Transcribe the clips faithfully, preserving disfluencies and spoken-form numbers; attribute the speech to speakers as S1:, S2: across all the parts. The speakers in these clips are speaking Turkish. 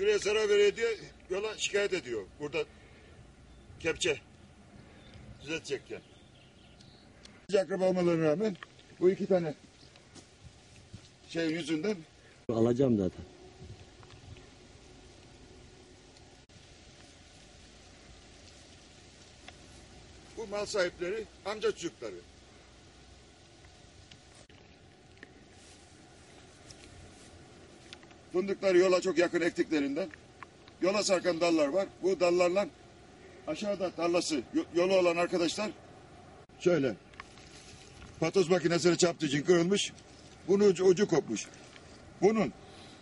S1: Şuraya zarar veriyor diye yola şikayet ediyor. Burada kepçe düzeltecekken. Akraba olmalarına rağmen bu iki tane şey yüzünden
S2: alacağım zaten.
S1: Bu mal sahipleri amca çocukları. Fındıkları yola çok yakın ektiklerinden yola sarkan dallar var. Bu dallarla aşağıda tarlası yolu olan arkadaşlar şöyle patoz makinesini çarptığı için kırılmış. Bunun ucu, ucu kopmuş. Bunun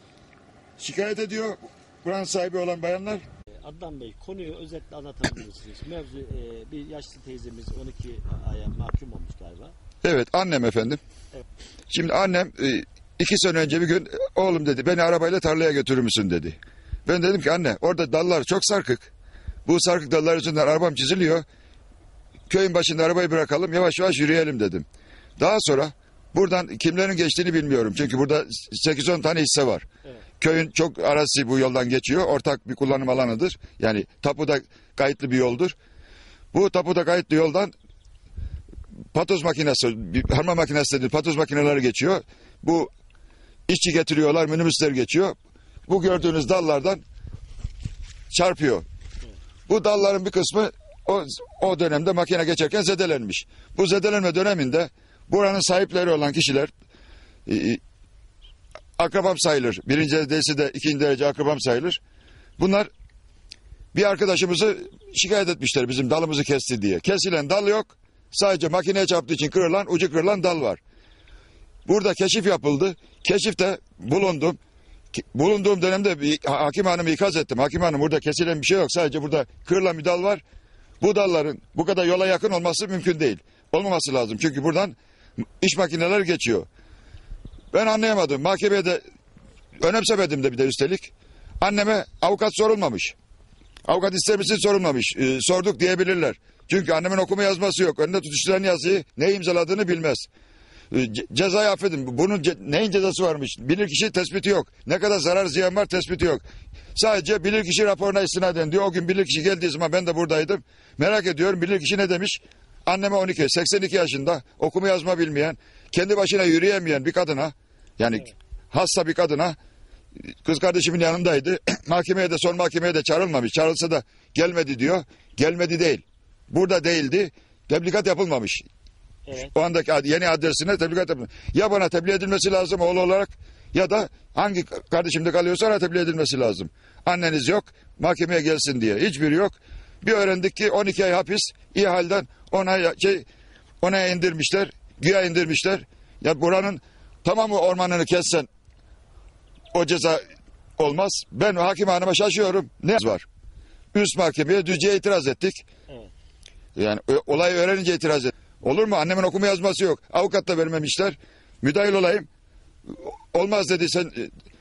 S1: şikayet ediyor buranın sahibi olan bayanlar.
S2: Adnan Bey, konuyu özetle anlatabilir misiniz? Mevzu e, bir yaşlı teyzemiz on iki aya mahkum olmuş galiba.
S1: Evet, annem efendim.
S2: Evet.
S1: Şimdi annem e, iki sene önce bir gün oğlum dedi beni arabayla tarlaya götürür müsün dedi. Ben dedim ki anne orada dallar çok sarkık. Bu sarkık dallar yüzünden arabam çiziliyor. Köyün başında arabayı bırakalım yavaş yavaş yürüyelim dedim. Daha sonra buradan kimlerin geçtiğini bilmiyorum. Çünkü burada sekiz on tane hisse var. Evet. Köyün çok arazisi bu yoldan geçiyor. Ortak bir kullanım alanıdır. Yani tapuda kayıtlı bir yoldur. Bu tapuda kayıtlı yoldan patoz makinesi, harma makinesi değil, patoz makineleri geçiyor. Bu işçi getiriyorlar, minibüsler geçiyor. Bu gördüğünüz dallardan çarpıyor. Evet. Bu dalların bir kısmı o, o dönemde makine geçerken zedelenmiş. Bu zedelenme döneminde buranın sahipleri olan kişiler e, akrabam sayılır. Birinci derecesi de ikinci derece akrabam sayılır. Bunlar bir arkadaşımızı şikayet etmişler bizim dalımızı kesti diye. Kesilen dal yok. Sadece makineye çarptığı için kırılan, ucu kırılan dal var. Burada keşif yapıldı. Keşifte bulundum. Bulunduğum dönemde bir hakim hanımı ikaz ettim. Hakim hanım burada kesilen bir şey yok. Sadece burada kırılan bir dal var. Bu dalların bu kadar yola yakın olması mümkün değil. Olmaması lazım. Çünkü buradan iş makineler geçiyor. Ben anlayamadım. Mahkemeye de önemsemedim de bir de üstelik. Anneme avukat sorulmamış. Avukat ister misin sorulmamış. Ee, sorduk diyebilirler. Çünkü annemin okuma yazması yok. Önünde tutuşturan yazıyı ne imzaladığını bilmez. Ee, ce cezayı affedin. Bunun ce neyin cezası varmış? Bilirkişi tespiti yok. Ne kadar zarar ziyan var tespiti yok. Sadece bilirkişi raporuna istinaden diyor. O gün bilirkişi geldiği zaman ben de buradaydım. Merak ediyorum bilirkişi ne demiş? Anneme on iki, seksen iki yaşında okuma yazma bilmeyen, kendi başına yürüyemeyen bir kadına, yani evet, hasta bir kadına, kız kardeşimin yanındaydı. Mahkemeye de son mahkemeye de çağrılmamış. Çağrılsa da gelmedi diyor. Gelmedi değil. Burada değildi. Tebligat yapılmamış. Evet. O andaki yeni adresine tebligat yapılmamış. Ya bana tebliğ edilmesi lazım oğlu olarak ya da hangi kardeşimde kalıyorsa ona tebliğ edilmesi lazım. Anneniz yok, mahkemeye gelsin diye. Hiçbiri yok. Bir öğrendik ki on iki ay hapis, iyi halden ona şey ona indirmişler, güya indirmişler. Ya buranın tamamı ormanını kessen o ceza olmaz. Ben hakim hanıma şaşıyorum. Ne var? Üst mahkemeye Düzce'ye itiraz ettik. Evet. Yani olayı öğrenince itiraz ettik. Olur mu? Annemin okuma yazması yok. Avukat da vermemişler. Müdahil olayım. Olmaz dedi sen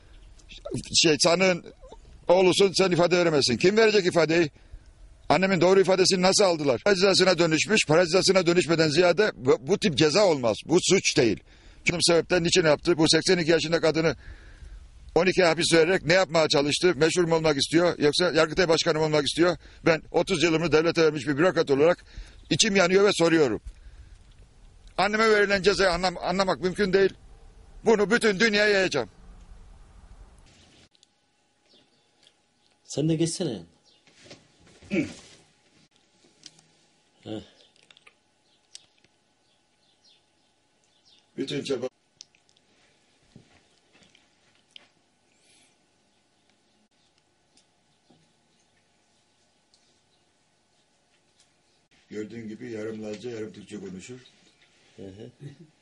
S1: şey sanığın oğlusun sen ifade veremezsin. Kim verecek ifadeyi? Annemin doğru ifadesini nasıl aldılar? Para cezasına dönüşmüş, para cezasına dönüşmeden ziyade bu, bu tip ceza olmaz. Bu suç değil. Çünkü sebepten niçin yaptı? Bu seksen iki yaşında kadını on iki hapis vererek ne yapmaya çalıştı? Meşhur mu olmak istiyor? Yoksa Yargıtay Başkanı mı olmak istiyor? Ben otuz yılımı devlete vermiş bir bürokrat olarak içim yanıyor ve soruyorum. Anneme verilen cezayı anlam anlamak mümkün değil. Bunu bütün dünyaya yayacağım.
S2: Sen de geçsene. Heh.
S1: Bütün çaba. Gördüğün gibi yarım Lazca yarım Türkçe konuşur. Hı hı.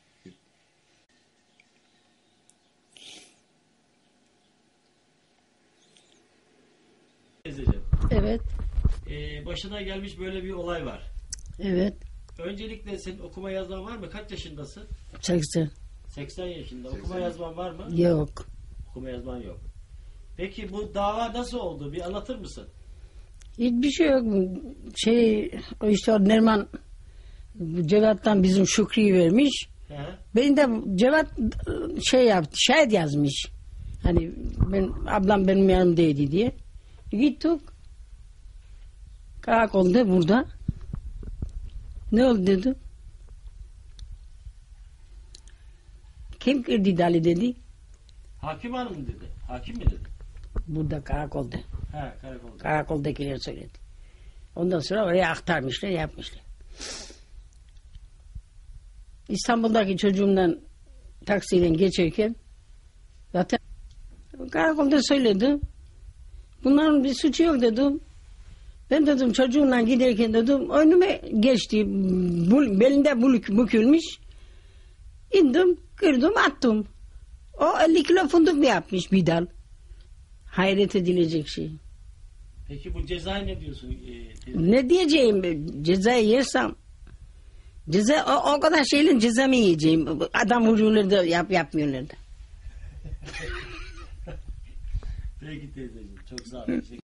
S3: Evet.
S2: Ee, başına gelmiş böyle bir olay var.
S3: Evet.
S2: Öncelikle senin okuma yazman var mı? Kaç yaşındasın?
S3: seksen.
S2: seksen yaşında. Okuma yazman var mı?
S3: Yok.
S2: Okuma yazman yok. Peki bu dava nasıl oldu? Bir anlatır mısın?
S3: Hiçbir şey yok. Şey, işte o Nerman Cevat'tan bizim Şükrü'yü vermiş. Hı. Ben de Cevat şey yaptı, şahit yazmış. Hani ben ablam benim yanımdaydı diye. Gittik. Karakolda burada. Ne oldu dedi. Kim kırdı Dali dedi.
S2: Hakim hanım mı dedi? Hakim mi dedi?
S3: Burada karakolda.
S2: He, karakolda.
S3: Karakoldakiler söyledi. Ondan sonra oraya aktarmışlar, yapmışlar. İstanbul'daki çocuğumdan taksiyle geçerken zaten karakolda söyledim. Bunların bir suçu yok dedim. Ben dedim çocuğumla giderken dedim önüme geçti. Bul, belinde buluk bükülmüş. İndim, kırdım, attım. O elli kilo fındık yapmış bir dal. Hayret edilecek şey.
S2: Peki bu cezayı ne diyorsun? E, teyze?
S3: Ne diyeceğim? Cezayı yersem ceza, o, o kadar şeyle ceza mı yiyeceğim? Adam vuruyorlar da yap, yapmıyorlar da.
S2: Peki teyzeciğim çok sağ olun.